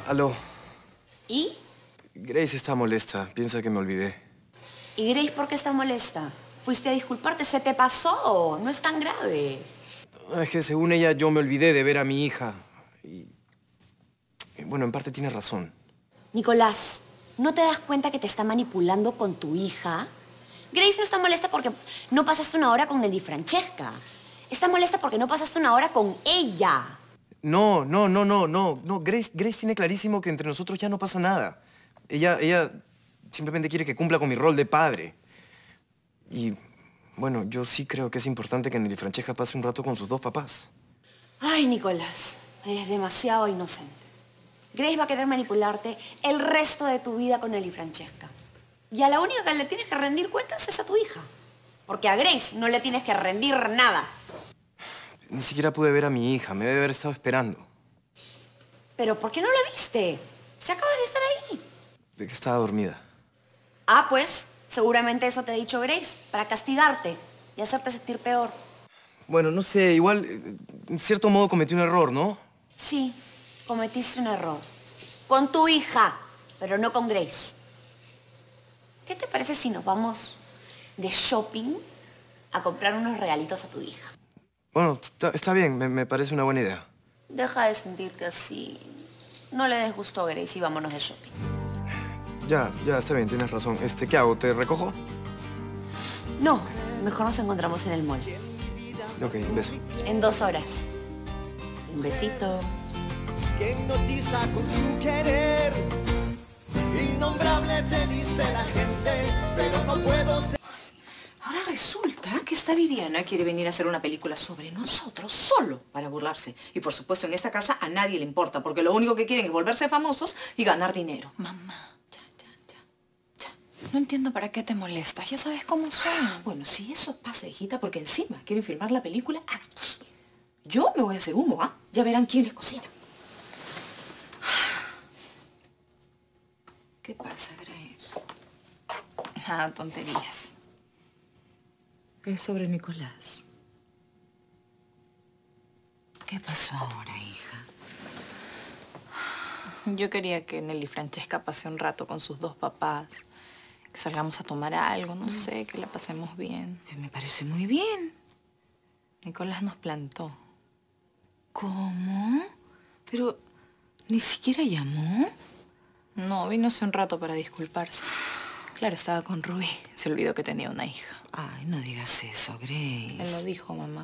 Aló. ¿Y? Grace está molesta. Piensa que me olvidé. ¿Y Grace por qué está molesta? ¿Fuiste a disculparte? ¿Se te pasó? No es tan grave. No, es que según ella yo me olvidé de ver a mi hija. Y bueno, en parte tiene razón. Nicolás, ¿no te das cuenta que te está manipulando con tu hija? Grace no está molesta porque no pasaste una hora con Nelly Francesca. Está molesta porque no pasaste una hora con ella. No. Grace tiene clarísimo que entre nosotros ya no pasa nada. Ella simplemente quiere que cumpla con mi rol de padre. Y, bueno, yo sí creo que es importante que Nelly Francesca pase un rato con sus dos papás. Ay, Nicolás, eres demasiado inocente. Grace va a querer manipularte el resto de tu vida con Nelly Francesca. Y a la única que le tienes que rendir cuentas es a tu hija. Porque a Grace no le tienes que rendir nada. Ni siquiera pude ver a mi hija. Me debe haber estado esperando. ¿Pero por qué no la viste? Se acaba de estar ahí. De que estaba dormida. Ah, pues, seguramente eso te ha dicho Grace, para castigarte y hacerte sentir peor. Bueno, no sé, igual, en cierto modo cometí un error, ¿no? Sí, cometiste un error. Con tu hija, pero no con Grace. ¿Qué te parece si nos vamos de shopping a comprar unos regalitos a tu hija? Bueno, está bien, me parece una buena idea. Deja de sentirte así. No le des gusto a Grace y vámonos de shopping. Ya, está bien, tienes razón. ¿Qué hago? ¿Te recojo? No, mejor nos encontramos en el mall. Ok, un beso. En 2 horas. Un besito. Que hipnotiza con su querer. Innombrable te dice la gente, pero no puedo ser. Ahora resulta que esta Viviana quiere venir a hacer una película sobre nosotros solo para burlarse. Y por supuesto en esta casa a nadie le importa, porque lo único que quieren es volverse famosos y ganar dinero. Mamá, ya. No entiendo para qué te molestas. Ya sabes cómo son. Bueno, si eso pasa, hijita, porque encima quieren filmar la película aquí. Yo me voy a hacer humo, ¿ah? Ya verán quién les cocina. ¿Qué pasa, Grace? Nada, tonterías. Es sobre Nicolás. ¿Qué pasó ahora, hija? Yo quería que Nelly Francesca pase un rato con sus dos papás. Que salgamos a tomar algo, no sé, que la pasemos bien. Me parece muy bien. Nicolás nos plantó. ¿Cómo? Pero ni siquiera llamó. No, vino hace un rato para disculparse. Claro, estaba con Rubí. Se olvidó que tenía una hija. Ay, no digas eso, Grace. Él lo dijo, mamá.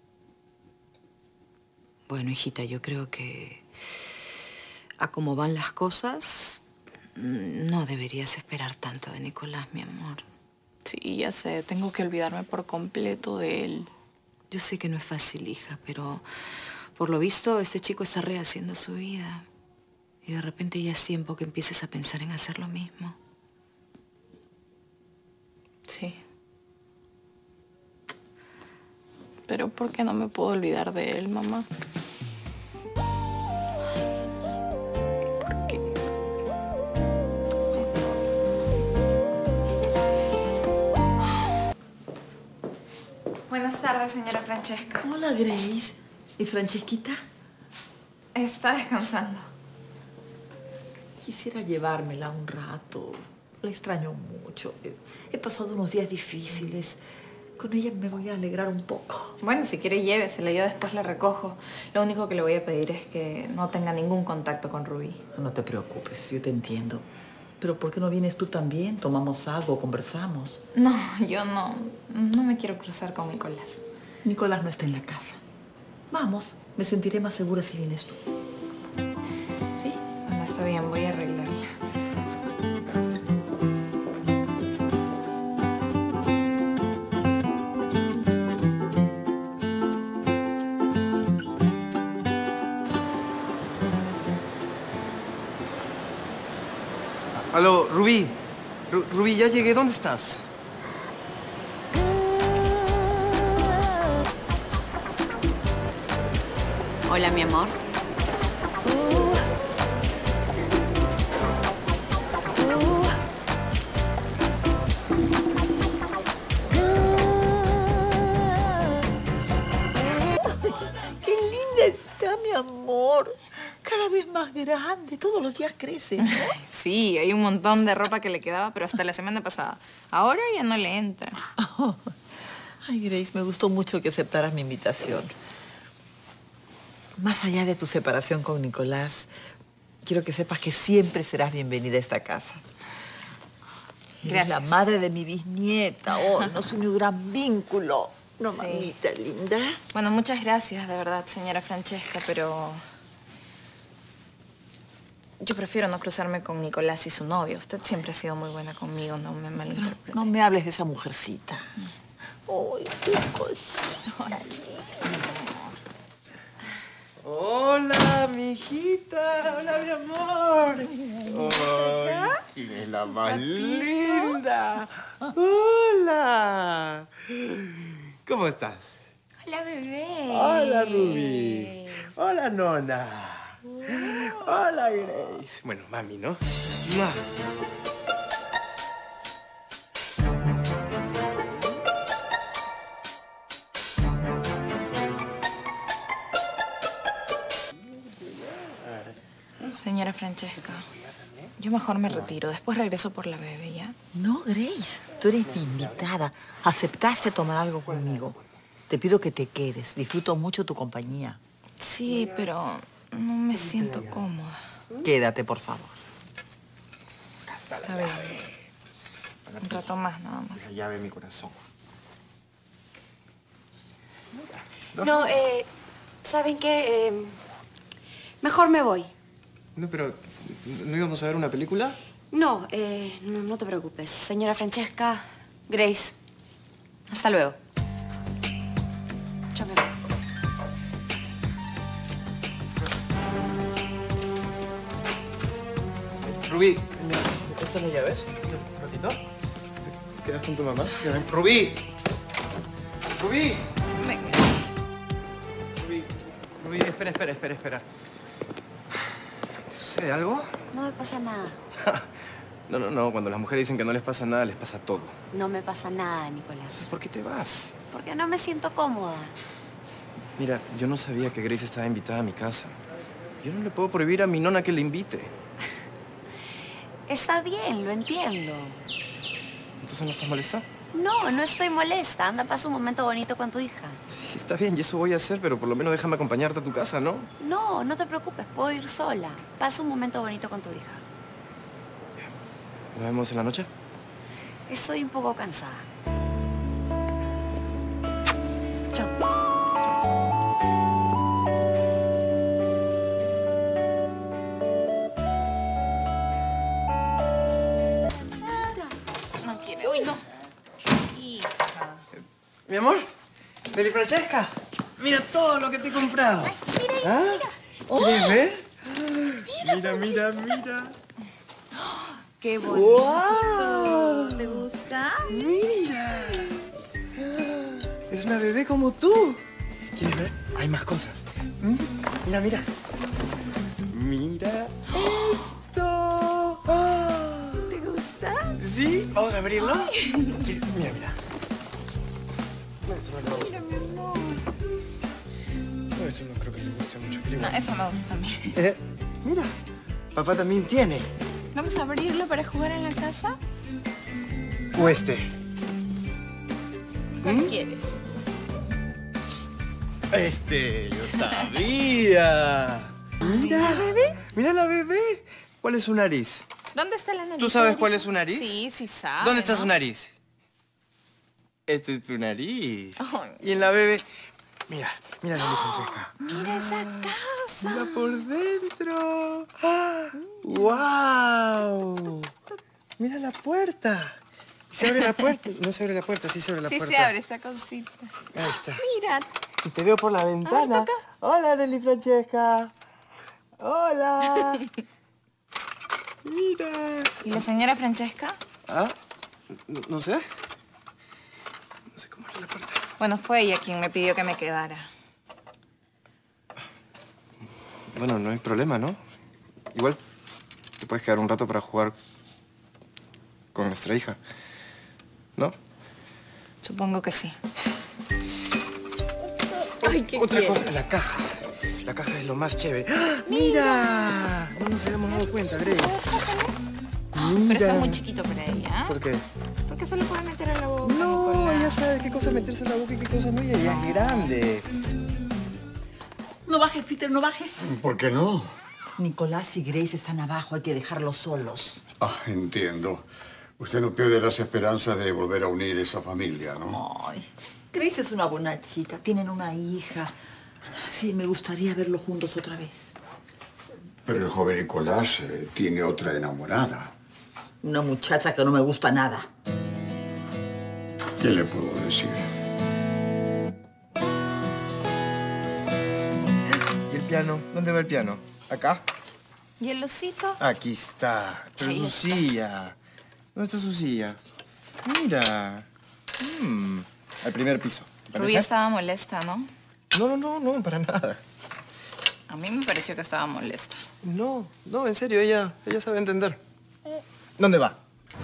Bueno, hijita, yo creo que a cómo van las cosas, no deberías esperar tanto de Nicolás, mi amor. Sí, ya sé. Tengo que olvidarme por completo de él. Yo sé que no es fácil, hija, pero por lo visto este chico está rehaciendo su vida. Y de repente ya es tiempo que empieces a pensar en hacer lo mismo. Sí. Pero ¿por qué no me puedo olvidar de él, mamá? ¿Por qué? Buenas tardes, señora Francesca. Hola, Grace. ¿Y Francesquita? Está descansando. Quisiera llevármela un rato. La extraño mucho. He pasado unos días difíciles. Con ella me voy a alegrar un poco. Bueno, si quiere llévesela, yo después la recojo. Lo único que le voy a pedir es que no tenga ningún contacto con Rubí. No te preocupes, yo te entiendo. Pero ¿por qué no vienes tú también? Tomamos algo, conversamos. No, yo no me quiero cruzar con Nicolás. Nicolás no está en la casa. Vamos, me sentiré más segura si vienes tú. ¿Sí? Bueno, está bien, voy a arreglarla. Aló, Rubí. Rubí, ya llegué. ¿Dónde estás? Hola, mi amor. ¡Qué linda está, mi amor! Cada vez más grande, todos los días crece, ¿no? Sí, hay un montón de ropa que le quedaba, pero hasta la semana pasada. Ahora ya no le entra. Ay, Grace, me gustó mucho que aceptaras mi invitación. Más allá de tu separación con Nicolás, quiero que sepas que siempre serás bienvenida a esta casa. Eres la madre de mi bisnieta. Oh, nos unió un gran vínculo. No, sí. Mamita linda. Bueno, muchas gracias, de verdad, señora Francesca, pero... yo prefiero no cruzarme con Nicolás y su novio. Usted siempre ha sido muy buena conmigo, no me malinterprete. No me hables de esa mujercita. ¡Ay, qué cosita! Hola, mi hijita. Hola, mi amor. Ay, ¿quién es la más linda? Hola. ¿Cómo estás? Hola, bebé. Hola, Rubí. Hola, Nona. Hola, Grace. Bueno, mami, ¿no? ¡Mua! Señora Francesca, yo mejor me retiro. Después regreso por la bebé, ¿ya? No, Grace. Tú eres mi invitada. Aceptaste tomar algo conmigo. Te pido que te quedes. Disfruto mucho tu compañía. Sí, pero no me siento cómoda. Quédate, por favor. Está bien. Un rato más, nada más. La llave de mi corazón. No, ¿saben qué? Mejor me voy. No, pero ¿no íbamos a ver una película? No, no te preocupes. Señora Francesca, Grace, hasta luego. Yo me voy. Rubí, ¿estas son las llaves? ¿Un ratito? ¿Te quedas con tu mamá? ¡Rubí! ¡Rubí! Venga. Rubí, espera. ¿Te sucede algo? No me pasa nada. No. Cuando las mujeres dicen que no les pasa nada, les pasa todo. No me pasa nada, Nicolás. ¿Por qué te vas? Porque no me siento cómoda. Mira, yo no sabía que Grace estaba invitada a mi casa. Yo no le puedo prohibir a mi nona que le invite. Está bien, lo entiendo. ¿Entonces no estás molesta? No estoy molesta. Anda, pasa un momento bonito con tu hija. Sí, está bien, y eso voy a hacer, pero por lo menos déjame acompañarte a tu casa, ¿no? No te preocupes. Puedo ir sola. Pasa un momento bonito con tu hija. ¿Nos vemos en la noche? Estoy un poco cansada. Chao. No quiere. Uy, no. Hija. Mi amor, Lady Francesca, mira todo lo que te he comprado. Ay, mira, ¿Ah? ¿Quieres ver? Mira. ¡Qué bonito! ¡Wow! ¿Te gusta? ¡Mira! Es una bebé como tú. ¿Quieres ver? Hay más cosas. Mira. Mira esto. ¿Te gusta? ¿Sí? ¿Vamos a abrirlo? Mira. Eso no le gusta. Mira, mi amor. No, eso no creo que le guste mucho. No, eso me gusta a mí. Mira, papá también tiene. ¿Vamos a abrirlo para jugar en la casa? ¿O este? ¿Cuál quieres? Este, yo sabía. Mira, bebé. Mira la bebé. ¿Cuál es su nariz? ¿Dónde está la nariz? ¿Tú sabes cuál es su nariz? Sí sabe. ¿Dónde está ¿no? su nariz? Este es tu nariz. Ay. Y en la bebé... Mira, Lady Francesca. Mira esa casa. Mira por dentro. ¡Wow! Mira la puerta. ¿Se abre la puerta? No se abre la puerta, sí se abre la puerta. Sí se abre esta cosita. Ahí está. Mira. Y te veo por la ventana. acá. Hola, Lady Francesca. Hola. Mira. ¿Y la señora Francesca? ¿Ah? No sé. No sé cómo abre la puerta. Bueno, fue ella quien me pidió que me quedara. Bueno, no hay problema, ¿no? Igual te puedes quedar un rato para jugar con nuestra hija, ¿no? Supongo que sí. Ay, ¿qué Otra quieres? cosa, la caja. La caja es lo más chévere. ¡Ah! ¡Mira! No nos habíamos dado cuenta, Grace. Pero esto es muy chiquito para ella. ¿Por qué? Porque se lo puede meter en la boca. No, Nicolás. ella sabe qué cosa meterse en la boca y qué cosa no. Ella es grande. No bajes, Peter, no bajes. ¿Por qué no? Nicolás y Grace están abajo, hay que dejarlos solos. Ah, entiendo. Usted no pierde las esperanzas de volver a unir esa familia, ¿no? Ay, Grace es una buena chica, tienen una hija. Sí, me gustaría verlos juntos otra vez. Pero el joven Nicolás tiene otra enamorada. Una muchacha que no me gusta nada. ¿Qué le puedo decir? ¿Y el piano? ¿Dónde va el piano? ¿Acá? ¿Y el osito? Aquí está. Pero Ahí su está. silla. ¿Dónde está su silla? Mira. Al primer piso. ¿Te parece? Rubí estaba molesta, ¿no? No, para nada. A mí me pareció que estaba molesta. No, en serio, ella sabe entender. ¿Dónde va?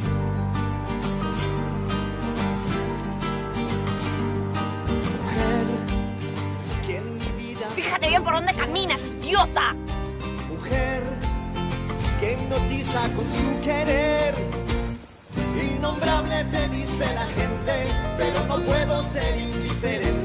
Mujer, que en mi vida... Fíjate bien por dónde caminas, idiota. Mujer, que hipnotiza con su querer. Innombrable te dice la gente, pero no puedo ser indiferente.